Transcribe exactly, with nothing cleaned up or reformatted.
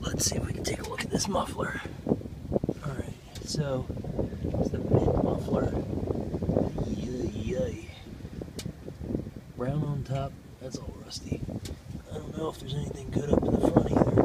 let's see if we can take a look at this muffler. Alright, so it's the mid muffler. Yay, yay. Brown on top, that's all rusty. I don't know if there's anything good up in the front either.